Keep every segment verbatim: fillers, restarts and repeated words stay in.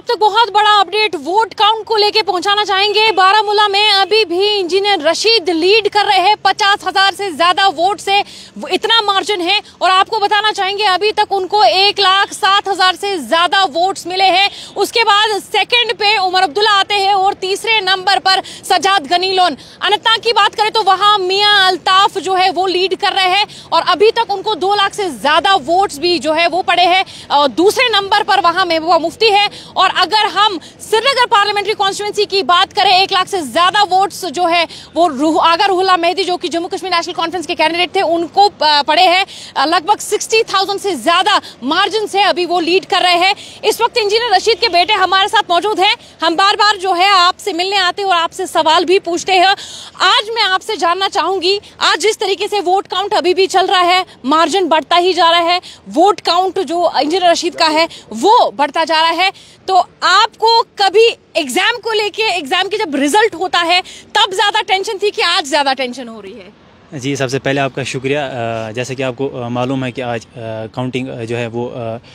तक बहुत बड़ा अपडेट वोट काउंट को लेके पहुंचाना चाहेंगे। बारामूला में अभी भी इंजीनियर रशीद लीड कर रहे हैं पचास हजार से ज्यादा वोट से, इतना मार्जिन है। और आपको बताना चाहेंगे अभी तक उनको एक लाख सात हजार से ज्यादा वोट्स मिले हैं। उसके बाद सेकंड पे उमर अब्दुल्ला आते हैं और तीसरे नंबर पर सजाद गनी लोन। अनंतनाग की बात करें तो वहां मियां अल्ताफ जो है वो लीड कर रहे हैं और अभी तक उनको दो लाख से ज्यादा वोट्स भी जो है वो पड़े हैं। दूसरे नंबर पर वहां महबूबा मुफ्ती है। और अगर हम श्रीनगर पार्लियामेंट्री कॉन्स्टिट्यूंसी की बात करें, एक लाख से ज्यादा वोट्स जो है वो रूह आगा रुहुल्लाह मेहदी जो कि जम्मू कश्मीर नेशनल कॉन्फ्रेंस के कैंडिडेट थे उनको पड़े हैं। लगभग साठ हज़ार से ज्यादा मार्जिन से अभी वो लीड कर रहे हैं। इस वक्त इंजीनियर रशीद के बेटे हमारे साथ मौजूद हैं। हम बार बार जो है आपसे मिलने आते हैं और आपसे सवाल भी पूछते हैं। आज मैं आपसे जानना चाहूंगी, आज जिस तरीके से वोट काउंट अभी भी चल रहा है, मार्जिन बढ़ता ही जा रहा है, वोट काउंट जो इंजीनियर रशीद का है वो बढ़ता जा रहा है, तो आपको कभी एग्जाम को लेके, एग्जाम के जब रिजल्ट होता है तब ज्यादा टेंशन थी कि आज ज्यादा टेंशन हो रही है? जी, सबसे पहले आपका शुक्रिया। जैसे कि आपको मालूम है कि आज काउंटिंग जो है वो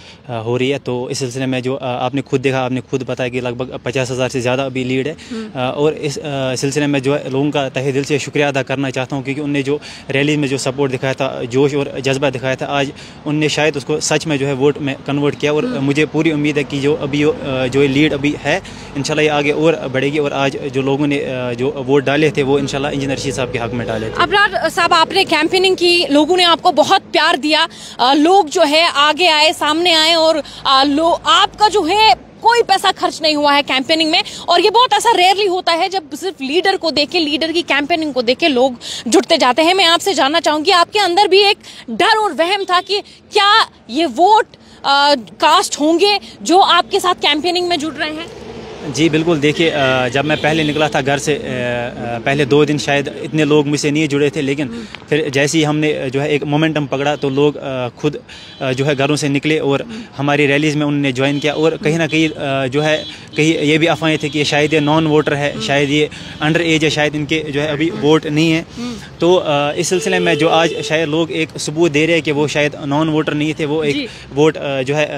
हो रही है, तो इस सिलसिले में जो आपने खुद देखा, आपने खुद बताया कि लगभग पचास हज़ार से ज़्यादा अभी लीड है। और इस सिलसिले में जो है लोगों का तहे दिल से शुक्रिया अदा करना चाहता हूँ, क्योंकि उनने जो रैली में जो सपोर्ट दिखाया था, जोश और जज्बा दिखाया था, आज उनने शायद उसको सच में जो है वोट में कन्वर्ट किया। और मुझे पूरी उम्मीद है कि जो अभी जो लीड अभी है इंशाल्लाह ये आगे और बढ़ेगी। और आज जो लोगों ने जो वोट डाले थे वो इंशाल्लाह इंजीनियर रशीद साहब के हक में डाले थे। अबरार साहब, आपने कैंपेनिंग की, लोगों ने आपको बहुत प्यार दिया, लोग जो है आगे आए, सामने आए और लो आपका जो है कोई पैसा खर्च नहीं हुआ है कैंपेनिंग में। और ये बहुत ऐसा रेयरली होता है जब सिर्फ लीडर को देख के, लीडर की कैंपेनिंग को देख के लोग जुटते जाते हैं। मैं आपसे जानना चाहूंगी, आपके अंदर भी एक डर और वहम था कि क्या ये वोट आ, कास्ट होंगे जो आपके साथ कैंपेनिंग में जुड़ रहे हैं? जी बिल्कुल। देखिए, जब मैं पहले निकला था घर से, पहले दो दिन शायद इतने लोग मुझसे नहीं जुड़े थे, लेकिन फिर जैसे ही हमने जो है एक मोमेंटम पकड़ा तो लोग खुद जो है घरों से निकले और हमारी रैलीज़ में उन्होंने ज्वाइन किया। और कहीं ना कहीं जो है कहीं ये भी अफवाहें थी कि शायद ये नॉन वोटर है, शायद ये अंडर एज है, शायद इनके जो है अभी वोट नहीं है। तो इस सिलसिले में जो आज शायद लोग एक सबूत दे रहे हैं कि वो शायद नॉन वोटर नहीं थे, वो एक वोट जो है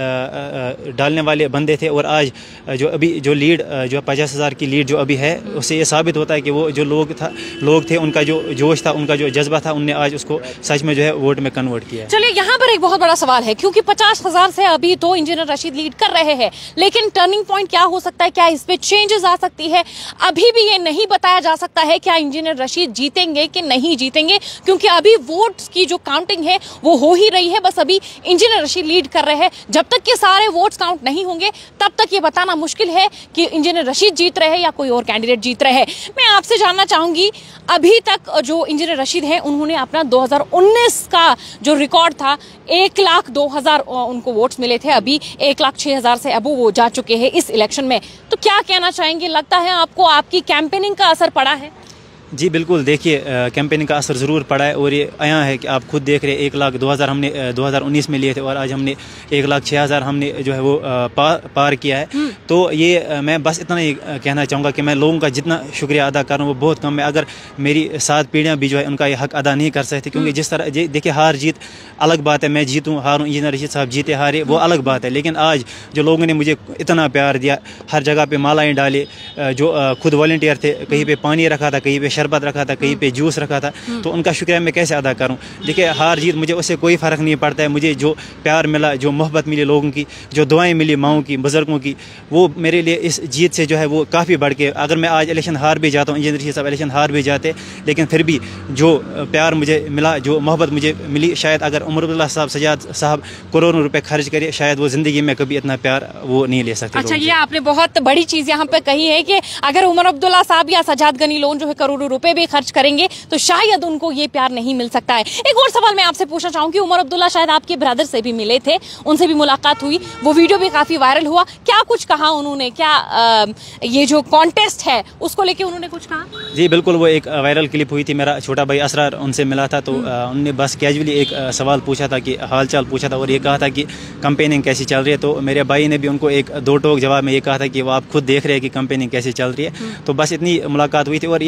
डालने वाले बंदे थे। और आज जो अभी जो लीड जो पचास हजार की लीड जो अभी है, उससे ये साबित होता है कि वो जो लोग था लोग थे उनका जो जोश था, उनका जो जज्बा था, उनने आज उसको सच में जो है वोट में कन्वर्ट किया। चलिए, यहाँ पर एक बहुत बड़ा सवाल है, क्योंकि पचास हजार से अभी तो इंजीनियर रशीद लीड कर रहे हैं, लेकिन टर्निंग पॉइंट क्या हो सकता है? क्या इस पे चेंजेस आ सकती है? अभी भी ये नहीं बताया जा सकता है क्या इंजीनियर रशीद जीतेंगे कि नहीं जीतेंगे, क्योंकि अभी वोट्स की जो काउंटिंग है वो हो ही रही है। बस अभी इंजीनियर रशीद लीड कर रहे हैं। जब तक के सारे वोट्स काउंट नहीं होंगे तब तक ये बताना मुश्किल है कि इंजीनियर रशीद जीत रहे हैं या कोई और कैंडिडेट जीत रहे हैं। मैं आपसे जानना चाहूंगी, अभी तक जो इंजीनियर रशीद हैं उन्होंने अपना दो हज़ार उन्नीस का जो रिकॉर्ड था, एक लाख दो हजार उनको वोट्स मिले थे, अभी एक लाख छह हजार से अब वो जा चुके हैं इस इलेक्शन में। तो क्या कहना चाहेंगे? लगता है आपको आपकी कैंपेनिंग का असर पड़ा है? जी बिल्कुल। देखिए, कैंपेनिंग का असर ज़रूर पड़ा है और ये आया है कि आप खुद देख रहे हैं, एक लाख दो हज़ार हमने दो हज़ार उन्नीस में लिए थे और आज हमने एक लाख छः हज़ार हमने जो है वो पार पार किया है। तो ये मैं बस इतना ही कहना चाहूँगा कि मैं लोगों का जितना शुक्रिया अदा कर रहा हूँ वो बहुत कम है। अगर मेरी सात पीढ़ियाँ भी जो है उनका ये हक अदा नहीं कर सकती, क्योंकि जिस तरह देखिए हार जीत अलग बात है, मैं जीतूँ हारूँ, इंजीनियर रशीद साहब जीते हारे वो अलग बात है, लेकिन आज जो लोगों ने मुझे इतना प्यार दिया, हर जगह पर मालाएँ डाले, जो खुद वॉलंटियर थे, कहीं पर पानी रखा था, कहीं पर शरबत रखा था, कहीं पे जूस रखा था, तो उनका शुक्रिया मैं कैसे अदा करूं? देखिए, हार जीत मुझे उससे कोई फ़र्क नहीं पड़ता है। मुझे जो प्यार मिला, जो मोहब्बत मिली लोगों की, जो दुआएं मिली माओं की, बुजुर्गों की, वो मेरे लिए इस जीत से जो है वो काफ़ी बढ़ के, अगर मैं आज इलेक्शन हार भी जाता हूँ, इंजीनियर रशीद साहब इलेक्शन हार भी जाते, लेकिन फिर भी जो प्यार मुझे मिला, जो मोहब्बत मुझे मिली, शायद अगर उमर अब्दुल्ला साहब, सजाद साहब करोड़ों रुपए खर्च करे, शायद वो ज़िंदगी में कभी इतना प्यार वो नहीं ले सकते। अच्छा, ये आपने बहुत बड़ी चीज़ यहाँ पे कही है कि अगर उमर अब्दुल्ला साहब या सजाद गनी लोन जो है करोड़ों रुपए भी खर्च करेंगे तो शायद उनको ये प्यार नहीं मिल सकता है। एक और सवाल मैं आपसे पूछना चाहूंगी, उमर अब्दुल्ला शायद आपके ब्रदर से भी मिले थे, उनसे भी मुलाकात हुई, वो वीडियो भी काफी वायरल हुआ, क्या कुछ कहा उन्होंने? क्या आ, ये जो कॉन्टेस्ट है उसको लेके उन्होंने कुछ कहा? जी बिल्कुल, वो एक वायरल क्लिप हुई थी, मेरा छोटा भाई असरार उनसे मिला था, तो उन्होंने बस कैजुअली एक सवाल पूछा था कि हाल चाल पूछा था और ये कहा था कि कैंपेनिंग कैसी चल रही है। तो मेरे भाई ने भी उनको एक दो टोक जवाब में ये कहा था कि वो आप खुद देख रहे हैं कि कैंपेनिंग कैसी चल रही है। तो बस इतनी मुलाकात हुई थी और ये इसमें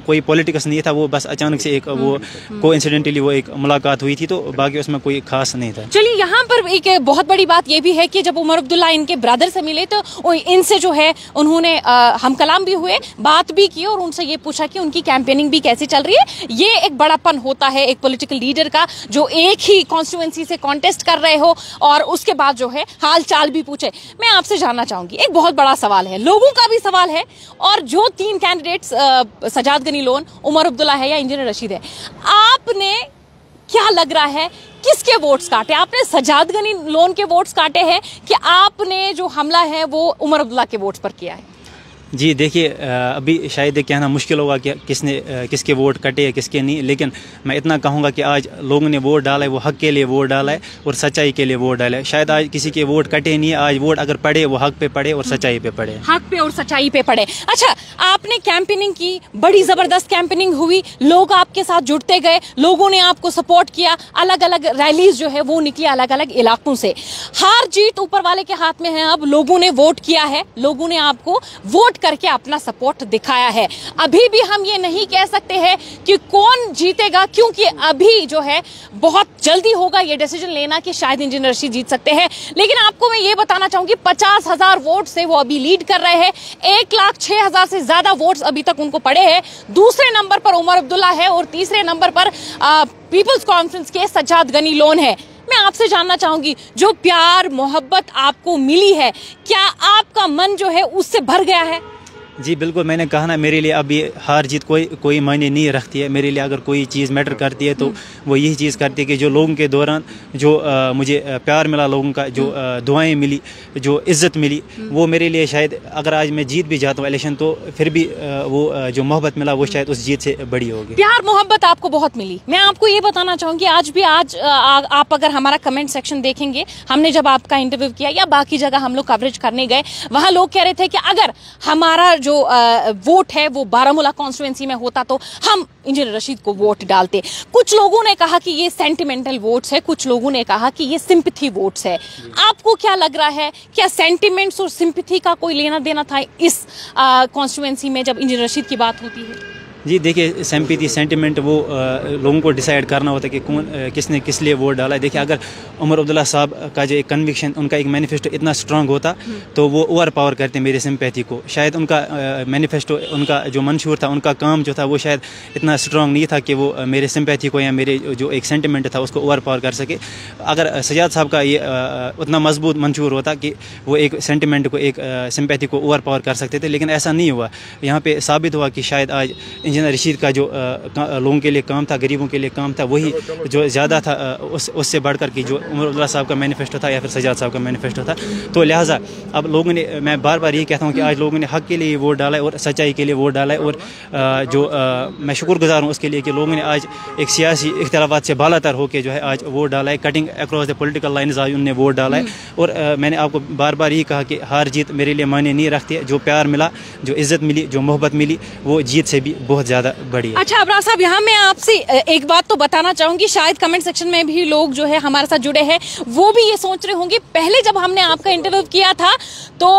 कोई पॉलिटिक्स नहीं था, वो बस अचानक से एक वो कोइंसिडेंटली वो एक मुलाकात हुई थी, तो बाकी उसमें कोई खास नहीं था। चलिए यहाँ पर एक बहुत बड़ी बात ये भी है कि जब उमर अब्दुल्ला इनके ब्रदर से मिले तो इनसे जो है उन्होंने हम कलाम भी हुए, बात भी की और उनसे ये पूछा कि उनकी कैंपेनिंग भी कैसे चल रही है। ये एक बड़ापन होता है एक पॉलिटिकल लीडर का, जो एक ही कॉन्स्टिट्यूएंसी से कॉन्टेस्ट कर रहे हो और उसके बाद जो है हाल चाल भी पूछे। मैं आपसे जानना चाहूंगी, एक बहुत बड़ा सवाल है, लोगों का भी सवाल है, और जो तीन कैंडिडेट्स सजाद गनी लोन, उमर अब्दुल्ला है या इंजीनियर रशीद है, आपने क्या लग रहा है किसके वोट्स काटे? आपने सजाद गनी लोन के वोट्स काटे हैं कि आपने जो हमला है वो उमर अब्दुल्ला के वोट्स पर किया है? जी देखिए, अभी शायद कहना मुश्किल होगा कि किसने किसके वोट कटे या किसके नहीं, लेकिन मैं इतना कहूँगा कि आज लोगों ने वोट डाला है, वो हक के लिए वोट डाला है और सच्चाई के लिए वोट डाला है। शायद आज किसी के वोट कटे नहीं है, आज वोट अगर पड़े वो हक पे पड़े और सच्चाई पे पड़े, हक पे और सच्चाई पे पड़े। अच्छा, आपने कैंपेनिंग की, बड़ी जबरदस्त कैंपेनिंग हुई, लोग आपके साथ जुड़ते गए, लोगों ने आपको सपोर्ट किया, अलग अलग रैलीज जो है वो निकली अलग अलग इलाकों से। हार जीत ऊपर वाले के हाथ में है, अब लोगों ने वोट किया है, लोगों ने आपको वोट करके अपना सपोर्ट दिखाया है। अभी भी हम ये नहीं कह सकते हैं कि कौन जीतेगा, क्योंकि अभी जो है बहुत जल्दी होगा ये डिसीजन लेना कि शायद इंजीनियर रशीद जीत सकते हैं। लेकिन आपको मैं ये बताना चाहूंगी, पचास हजार वोट से वो अभी लीड कर रहे हैं, एक लाख छह हजार से ज्यादा वोट्स अभी तक उनको पड़े हैं। दूसरे नंबर पर उमर अब्दुल्ला है और तीसरे नंबर पर पीपल्स कॉन्फ्रेंस के सजाद गनी लोन है। मैं आपसे जानना चाहूंगी, जो प्यार मोहब्बत आपको मिली है, क्या आपका मन जो है उससे भर गया है? जी बिल्कुल, मैंने कहा ना, मेरे लिए अब ये हार जीत कोई कोई मायने नहीं रखती है। मेरे लिए अगर कोई चीज़ मैटर करती है तो वो यही चीज़ करती है कि जो लोगों के दौरान जो आ, मुझे प्यार मिला, लोगों का जो आ, दुआएं मिली, जो इज़्ज़त मिली, वो मेरे लिए शायद अगर आज मैं जीत भी जाता हूँ इलेक्शन तो फिर भी आ, वो आ, जो मोहब्बत मिला वो शायद उस जीत से बड़ी होगी। प्यार मोहब्बत आपको बहुत मिली। मैं आपको ये बताना चाहूँगी, आज भी आज आ, आप अगर हमारा कमेंट सेक्शन देखेंगे, हमने जब आपका इंटरव्यू किया या बाकी जगह हम लोग कवरेज करने गए, वहाँ लोग कह रहे थे कि अगर हमारा जो आ, वोट है वो बारामूला कॉन्स्टिट्यूएंसी में होता तो हम इंजीनियर रशीद को वोट डालते। कुछ लोगों ने कहा कि ये सेंटिमेंटल वोट्स है, कुछ लोगों ने कहा कि ये सिंपैथी वोट्स है। आपको क्या लग रहा है, क्या सेंटिमेंट्स और सिंपैथी का कोई लेना देना था इस कॉन्स्टिट्यूएंसी में जब इंजीनियर रशीद की बात होती है? जी देखिए, सिंपैथी सेंटिमेंट वो आ, लोगों को डिसाइड करना होता है कि कौन आ, किसने किस लिए वोट डाला है। देखिए, अगर उमर अब्दुल्ला साहब का जो एक कन्विक्शन, उनका एक मैनिफेस्टो इतना स्ट्रांग होता तो वो ओवर पावर करते मेरी सिंपैथी को। शायद उनका मैनिफेस्टो, उनका जो मंशूर था, उनका काम जो था वो शायद इतना स्ट्रांग नहीं था कि वो मेरे सिंपैथी को या मेरे जो एक सेंटिमेंट था उसको ओवर पावर कर सके। अगर सजाद साहब का ये आ, उतना मजबूत मंशूर होता कि वो एक सेंटिमेंट को, एक सिंपैथी को ओवर पावर कर सकते थे, लेकिन ऐसा नहीं हुआ। यहाँ पे साबित हुआ कि शायद आज इंजीनियर रशीद का जो लोगों के लिए काम था, गरीबों के लिए काम था, वही जो ज़्यादा था उस उससे बढ़कर कि जो उमर अब्दुल्ला साहब का मैनिफेस्टो था या फिर सजाद साहब का मैनिफेस्टो था। तो लिहाजा अब लोगों ने, मैं बार बार ये कहता हूँ कि आज लोगों ने हक के लिए वोट डाला है और सच्चाई के लिए वोट डाला है। और जो मैं शुक्रगुजार हूँ उसके लिए कि लोगों ने आज एक सियासी इख्तिलाफात से बालातर होकर जो है आज वोट डाला है, cutting across the political lines आज उन्होंने वोट डाला है। और मैंने आपको बार बार ये कहा कि हार जीत मेरे लिए मायने नहीं रखती है। जो प्यार मिला, जो इज़्ज़त मिली, जो मोहब्बत मिली, वो जीत से भी बहुत ज़्यादा बड़ी है। अच्छा अबरार साहब, यहाँ मैं आपसे एक बात तो बताना चाहूंगी, शायद कमेंट सेक्शन में भी लोग जो है हमारे साथ जुड़े हैं वो भी ये सोच रहे होंगे, पहले जब हमने आपका इंटरव्यू किया था तो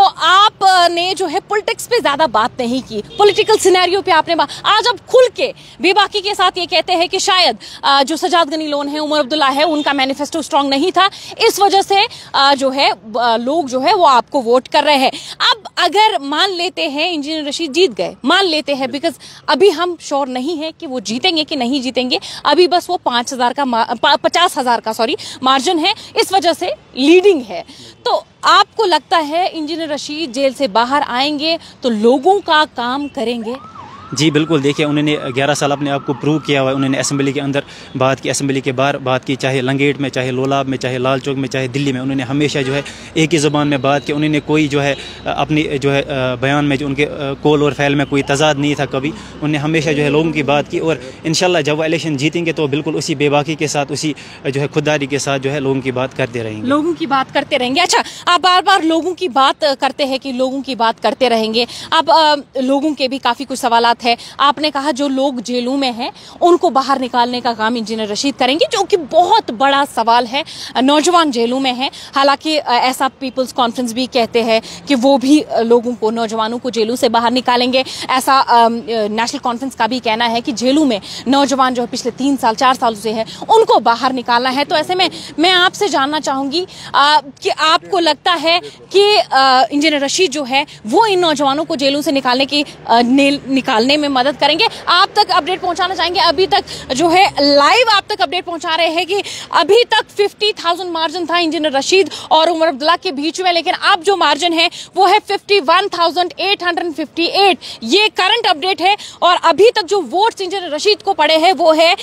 आपने जो है पॉलिटिक्स पे ज्यादा बात नहीं की, पॉलिटिकल सिनेरियो पे आपने बात, आज अब खुल के बेबाकी के साथ ये कहते हैं कि शायद जो सजाद गनी लोन है, उमर अब्दुल्ला है, उनका मैनिफेस्टो स्ट्रांग नहीं था, इस वजह से जो है लोग जो है वो आपको वोट कर रहे हैं। अब अगर मान लेते हैं इंजीनियर रशीद जीत गए, मान लेते हैं, बिकॉज अभी हम श्योर नहीं है कि वो जीतेंगे कि नहीं जीतेंगे, अभी बस वो पांच हजार का पचास हजार का सॉरी मार्जिन है, इस वजह से लीडिंग है। तो आपको लगता है इंजीनियर रशीद जेल से बाहर आएंगे तो लोगों का काम करेंगे? जी बिल्कुल, देखिए उन्होंने ग्यारह साल अपने आप को प्रूव किया हुआ है। उन्होंने असेंबली के अंदर बात की, असेंबली के बाहर बात की, चाहे लंगेट में, चाहे लोलाब में, चाहे लाल चौक में, चाहे दिल्ली में, उन्होंने हमेशा जो है एक ही ज़ुबान में बात की। उन्होंने कोई जो है अपनी जो है बयान में, जो उनके कॉल और फैल में कोई तजाद नहीं था कभी। उन्होंने हमेशा जो है लोगों की बात की और इंशाल्लाह जब वो इलेक्शन जीतेंगे तो बिल्कुल उसी बेबाकी के साथ, उसी जो है खुददारी के साथ जो है लोगों की बात करते रहेंगे, लोगों की बात करते रहेंगे। अच्छा, आप बार बार लोगों की बात करते हैं कि लोगों की बात करते रहेंगे। अब लोगों के भी काफ़ी कुछ सवाल बात है, आपने कहा जो लोग जेलों में हैं उनको बाहर निकालने का काम इंजीनियर रशीद करेंगे, जो कि बहुत बड़ा सवाल है। नौजवान जेलों में हैं, हालांकि ऐसा पीपल्स कॉन्फ्रेंस भी कहते हैं कि वो भी लोगों को, नौजवानों को जेलों से बाहर निकालेंगे। ऐसा नेशनल कॉन्फ्रेंस का भी कहना है कि जेलों में नौजवान जो है पिछले तीन साल चार साल से है उनको बाहर निकालना है। तो ऐसे में मैं आपसे जानना चाहूंगी आ, कि आपको लगता है कि इंजीनियर रशीद जो है वो इन नौजवानों को जेलों से निकालने की आ, निकालने में मदद करेंगे? आप तक अपडेट पहुंचाना चाहेंगे, अभी तक जो है लाइव आप तक अपडेट पहुंचा रहे हैं कि अभी तक फिफ्टी थाउजेंड मार्जिन था इंजीनियर रशीद और उमर अब्दुल्ला के बीच में, लेकिन अब जो मार्जिन है वो है fifty one thousand eight hundred fifty eight. ये करंट अपडेट है और अभी तक जो वोट्स इंजीनियर रशीद को पड़े हैं वो है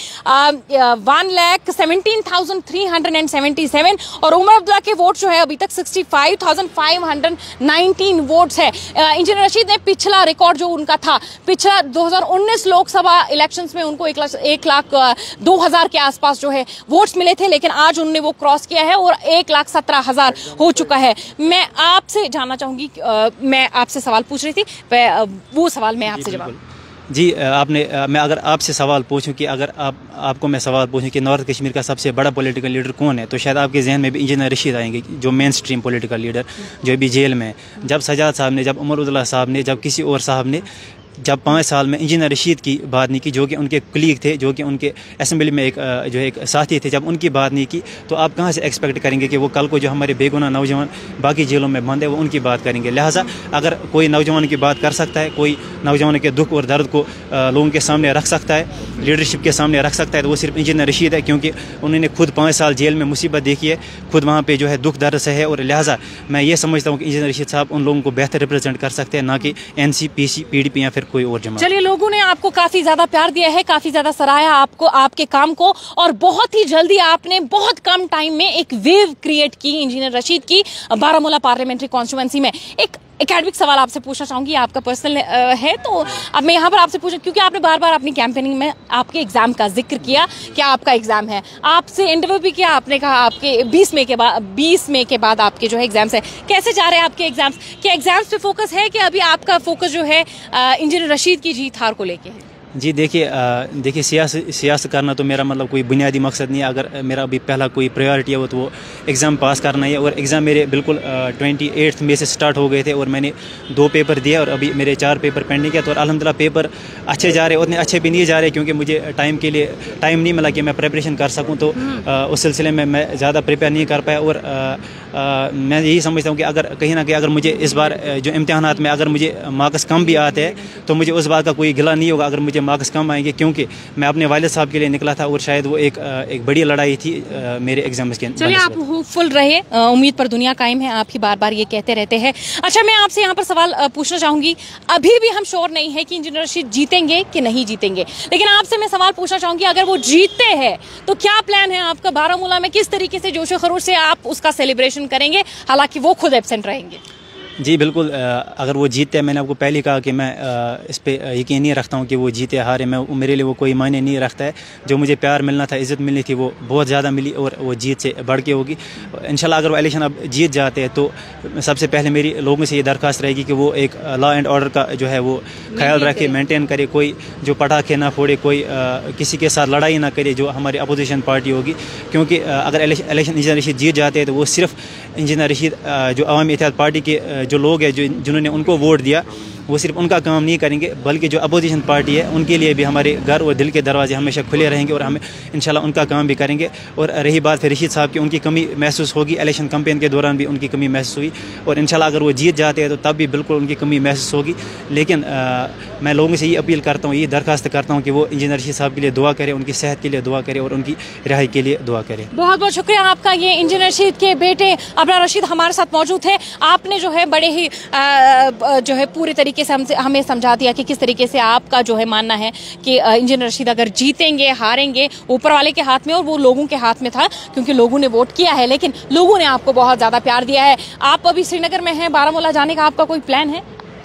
one lakh seventeen thousand three hundred and seventy seven और उमर अब्दुल्ला के वोट जो है अभी तक sixty five thousand five hundred nineteen votes है। इंजीनियर रशीद ने पिछला रिकॉर्ड जो उनका था, पिछला दो हज़ार उन्नीस लोकसभा इलेक्शंस में उनको एक लाख एक लाख दो हजार के आसपास जो है वोट्स मिले थे, लेकिन आज उन्होंने वो क्रॉस किया है और एक लाख सत्रह हजार हो चुका है। मैं आपसे जानना चाहूंगी, मैं आपसे सवाल पूछ रही थी, वो सवाल मैं आपसे जवाब। जी, आपने मैं अगर आपसे सवाल पूछूं कि अगर आप आपको मैं सवाल पूछूं कि नॉर्थ कश्मीर का सबसे बड़ा पॉलिटिकल लीडर कौन है, तो शायद आपके जहन में भी इंजीनियर रशीद आएंगे, जो मेन स्ट्रीम पॉलिटिकल लीडर जो अभी जेल में है। जब सजाद साहब ने, जब उमर अब्दुल्ला साहब ने, जब किसी और साहब ने जब पाँच साल में इंजीनियर रशीद की बात नहीं की, जो कि उनके कलीग थे, जो कि उनके असेंबली में एक जो है एक साथी थे, जब उनकी बात नहीं की तो आप कहाँ से एक्सपेक्ट करेंगे कि वो कल को जो हमारे बेगुनाह नौजवान बाकी जेलों में बंद है वो उनकी बात करेंगे। लिहाजा अगर कोई नौजवान की बात कर सकता है, कोई नौजवानों के दुख और दर्द को लोगों के सामने रख सकता है, लीडरशिप के सामने रख सकता है, तो वो सिर्फ इंजीनियर रशीद है, क्योंकि उन्होंने खुद पाँच साल जेल में मुसीबत देखी है, खुद वहाँ पर जो है दुख दर्द से है। और लिहाजा मैं ये समझता हूँ कि इंजीनियर रशीद साहब उन लोगों को बेहतर रिप्रेजेंट कर सकते हैं, ना कि N C, P C, P D P या फिर कोई और जमात। चलिए, लोगों ने आपको काफी ज्यादा प्यार दिया है, काफी ज्यादा सराहा आपको, आपके काम को, और बहुत ही जल्दी आपने बहुत कम टाइम में एक वेव क्रिएट की इंजीनियर रशीद की बारामूला पार्लियामेंट्री कॉन्स्टिट्यूएंसी में। एक एकेडमिक सवाल आपसे पूछना चाहूंगी, आपका पर्सनल है तो अब मैं यहाँ पर आपसे पूछूं, क्योंकि आपने बार बार अपनी कैंपेनिंग में आपके एग्जाम का जिक्र किया कि आपका एग्जाम है, आपसे इंटरव्यू भी किया, आपने कहा आपके बीस मई के बाद बीस मई के बाद आपके जो है एग्जाम्स है। कैसे जा रहे हैं आपके एग्जाम्स? क्या एग्जाम्स पे फोकस है कि अभी आपका फोकस जो है इंजीनियर रशीद की जीत हार को लेके है? जी देखिए देखिए सियासत सियासत करना तो मेरा मतलब कोई बुनियादी मकसद नहीं है। अगर मेरा अभी पहला कोई प्रायोरिटी है वो तो वो एग्ज़ाम पास करना है, और एग्ज़ाम मेरे बिल्कुल ट्वेंटी एट्थ में से स्टार्ट हो गए थे और मैंने दो पेपर दिए और अभी मेरे चार पेपर पेंडिंग है। तो अल्हम्दुलिल्लाह पेपर अच्छे जा रहे, उतने अच्छे भी नहीं जा रहे क्योंकि मुझे टाइम के लिए टाइम नहीं मिला कि मैं प्रिपरेशन कर सकूँ, तो आ, उस सिलसिले में मैं ज़्यादा प्रिपेयर नहीं कर पाया। और आ, आ, मैं यही समझता हूँ कि अगर कहीं ना कहीं अगर मुझे इस बार जो इम्तिहानात में अगर मुझे मार्क्स कम भी आते हैं तो मुझे उस बात का कोई गिला नहीं होगा अगर मुझे मार्क्स कम आएंगे, क्योंकि मैं अपने वालिद साहब के लिए निकला था और शायद वो एक एक बड़ी लड़ाई थी मेरे एग्जाम्स के। चलिए, आप होपफुल रहे, उम्मीद पर दुनिया कायम है, आप ही बार बार ये कहते रहते हैं। अच्छा, मैं आपसे यहाँ पर सवाल पूछना चाहूंगी, अभी भी हम श्योर नहीं है कि इंजीनियर रशीद जीतेंगे कि नहीं जीतेंगे, लेकिन आपसे मैं सवाल पूछना चाहूंगी, अगर वो जीतते हैं तो क्या प्लान है आपका बारामूला में, किस तरीके से जोशो खरोश से आप उसका सेलिब्रेशन करेंगे, हालांकि वो खुद एब्सेंट रहेंगे? जी बिल्कुल, अगर वो जीतते हैं, मैंने आपको पहले कहा कि मैं इस पे यकीन नहीं रखता हूँ कि वो जीते हारे, मैं मेरे लिए वो कोई मायने नहीं रखता है। जो मुझे प्यार मिलना था, इज़्ज़त मिलनी थी, वो बहुत ज़्यादा मिली और वो जीत से बढ़ के होगी इंशाल्लाह। अगर वो इलेक्शन अब जीत जाते हैं तो सबसे पहले मेरी लोगों से ये दरख्वास्त रहेगी कि वो एक लॉ एंड ऑर्डर का जो है वो ख्याल रखे, मेनटेन करे, कोई जो पटाखे ना फोड़े, कोई किसी के साथ लड़ाई ना करे जो हमारी अपोजिशन पार्टी होगी, क्योंकि अगर इलेक्शन इंजीनियर रशीद जीत जाते हैं तो वो सिर्फ इंजीनियर रशीद जो अवामी इत्तेहाद पार्टी के जो लोग हैं जो जिन्होंने उनको वोट दिया वो सिर्फ उनका काम नहीं करेंगे, बल्कि जो अपोजिशन पार्टी है उनके लिए भी हमारे घर और दिल के दरवाजे हमेशा खुले रहेंगे और हम इंशाल्लाह उनका काम भी करेंगे। और रही बात फिर रशीद साहब की, उनकी कमी महसूस होगी, इलेक्शन कैंपेन के दौरान भी उनकी कमी महसूस हुई और इंशाल्लाह अगर वो जीत जाते हैं तो तब भी बिल्कुल उनकी कमी महसूस होगी। लेकिन आ, मैं लोगों से ये अपील करता हूँ, ये दरखास्त करता हूँ कि वो इंजीनियर रशीद साहब के लिए दुआ करें, उनकी सेहत के लिए दुआ करें और उनकी रिहाई के लिए दुआ करें। बहुत बहुत शुक्रिया आपका। ये इंजीनियर रशीद के बेटे अबरार रशीद हमारे साथ मौजूद है। आपने जो है बड़े ही आ, जो है पूरे तरीके से हमसे हमें समझा दिया कि किस तरीके से आपका जो है मानना है कि इंजीनियर रशीद अगर जीतेंगे हारेंगे ऊपर वाले के हाथ में, और वो लोगों के हाथ में था क्योंकि लोगों ने वोट किया है, लेकिन लोगों ने आपको बहुत ज्यादा प्यार दिया है। आप अभी श्रीनगर में हैं, बारामूला जाने का आपका कोई प्लान है?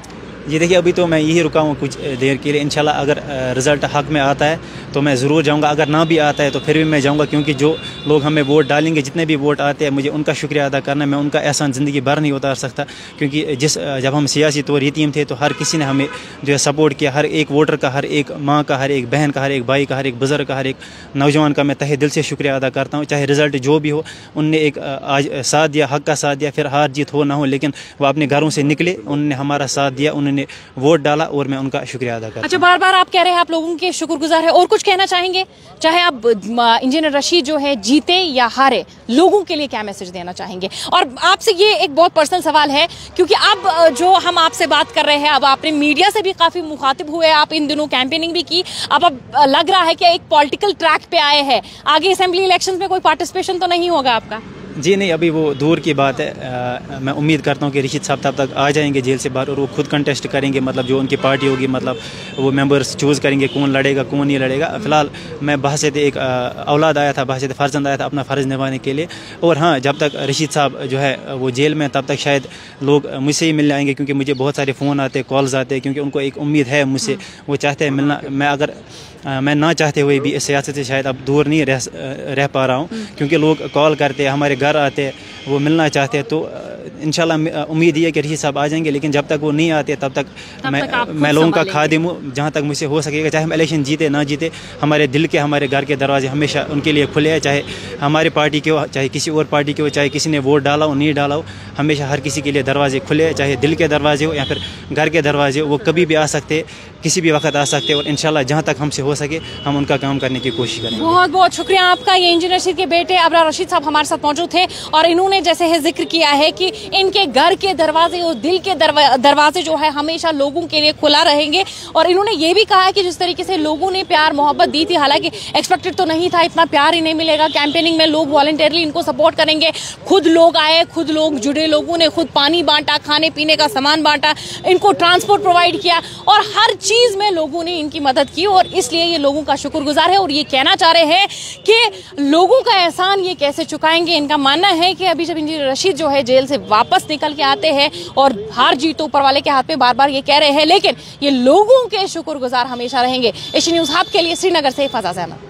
جی دیکھیے ابھی تو میں یہی رکا ہوں کچھ دیر کے لیے، انشاءاللہ اگر رزلٹ حق میں آتا ہے تو میں ضرور جاؤں گا، اگر نہ بھی آتا ہے تو پھر بھی میں جاؤں گا، کیونکہ جو لوگ ہمیں ووٹ ڈالیں گے، جتنے بھی ووٹ آتے ہیں، مجھے ان کا شکریہ ادا کرنا ہے، میں ان کا احسان زندگی بھر نہیں اتار سکتا، کیونکہ جس جب ہم سیاسی طور یتیم تھے تو ہر کسی نے ہمیں جو ہے سپورٹ کیا، ہر ایک ووٹر کا، ہر ایک ماں کا، ہر ایک بہن کا، ہر ایک بھائی کا، ہر ایک بزرگ کا، ہر ایک نوجوان کا میں تہہ دل سے شکریہ ادا کرتا ہوں، چاہے رزلٹ جو بھی ہو، ان نے ایک آج ساتھ دیا، حق کا ساتھ دیا، پھر ہار جیت ہو نہ ہو، لیکن وہ اپنے گھروں سے نکلے، انہوں نے ہمارا ساتھ دیا، انہوں نے ووٹ ڈالا، اور میں ان کا شکریہ ادا کرتا ہوں۔ اچھا، بار بار آپ کہہ رہے ہیں آپ لوگوں کے شکر گزار ہیں، اور کچھ کہنا چاہیں گے؟ چاہے آپ انجینئر رشید جو ہے جیتے یا ہارے، لوگوں کے لیے کیا میسج دینا چاہیں گے؟ اور آپ سے یہ ایک بہت پرسنل سوال ہے، کیونکہ اب جو ہم آپ سے بات کر رہے ہیں، اب آپ نے میڈیا سے بھی کافی مخاطب ہوئے، آپ ان دنوں کیمپیننگ بھی کی، اب اب لگ رہا ہے کہ ایک پولیٹیکل ٹریک پہ آئے ہیں، آگے اسمبلی الیکشن میں کوئی پارٹیسپیشن تو نہیں ہوگا آپ کا؟ جی نہیں، ابھی وہ دور کی بات ہے، میں امید کرتا ہوں کہ رشید صاحب تب تک آ جائیں گے جیل سے باہر، اور وہ خود کنٹیسٹ کریں گے، مطلب جو ان کی پارٹی ہوگی، مطلب وہ ممبرس چوز کریں گے کون لڑے گا کون نہیں لڑے گا۔ فی الحال میں بحثیت ایک اولاد آیا تھا، بحثیت فرزند آیا تھا اپنا فرض نبھانے کے لیے، اور ہاں جب تک رشید صاحب جو ہے وہ جیل میں، تب تک شاید لوگ مجھ سے ہی ملنے آئیں گے، کیونکہ مجھے بہت سارے فون آتے، کالز آتے، کیونکہ ان کو ایک امید ہے مجھ سے، وہ چاہتے ہیں ملنا، میں اگر میں نہ چاہتے ہوئے بھی اس سیاست سے شاید اب دور نہیں رہ رہ پا رہا ہوں، کیونکہ لوگ کال کرتے، ہمارے گھر آتے، وہ ملنا چاہتے ہیں، تو انشاءاللہ امید یہ ہے کہ رشید صاحب آ جائیں گے، لیکن جب تک وہ نہیں آتے تب تک میں میں لوگوں کا خادم ہوں، جہاں تک مجھ سے ہو سکے گا، چاہے ہم الیکشن جیتے نہ جیتے، ہمارے دل کے، ہمارے گھر کے دروازے ہمیشہ ان کے لیے کھلے ہیں، چاہے ہماری پارٹی کے ہو، چاہے کسی اور پارٹی کے ہو، چاہے کسی نے ووٹ ڈالا ہو نہیں ڈالا ہو، ہمیشہ ہر کسی کے لیے دروازے کھلے ہیں، چاہے دل کے دروازے ہو یا پھر گھر کے دروازے ہو، وہ کبھی بھی آ سکتے، کسی بھی وقت آ سکتے، اور انشاءاللہ جہاں تک ہم سے ہو سکے ہم ان کا کام کرنے کی کوشش کریں گے۔ بہت بہت شکریہ آپ کا۔ یہ انجینئر رشید کے بیٹے ابرار رشید صاحب ہمارے ساتھ موجود تھے، اور انہوں نے جیسے ہے ذکر کیا ہے کہ ان کے گھر کے دروازے اور دل کے دروازے جو ہے ہمیشہ لوگوں کے لیے کھلا رہیں گے، اور انہوں نے یہ بھی کہا ہے کہ جس طریقے سے لوگوں نے پیار محبت دی تھی، حالانکہ ایکسپیکٹڈ تو نہیں تھا اتنا پیار ہی نہیں ملے گا، کیمپیننگ میں لوگ والنٹیرلی ان کو سپورٹ کریں گے، خود لوگ آئے، خود لوگ جڑے، لوگوں نے خود پانی بانٹا، کھانے پینے کا سامان بانٹا، ان کو ٹرانسپورٹ پرووائڈ کیا، اور ہر چیز میں لوگوں نے ان کی مدد کی، اور اس لیے یہ لوگوں کا شکر گزار ہے، اور یہ کہنا چاہ رہے ہیں کہ لوگوں کا احسان یہ کیسے چکائیں گے۔ ان کا ماننا ہے کہ ابھی جب انجینئر رشید جو ہے جیل سے واپس نکل کے آتے ہیں اور ہار جیت تو اوپر والے کے ہاتھ میں، بار بار یہ کہہ رہے ہیں، لیکن یہ لوگوں کے شکر گزار ہمیشہ رہیں گے۔ ایشین نیوز ہب کے لیے سری نگر سے فضا احمد۔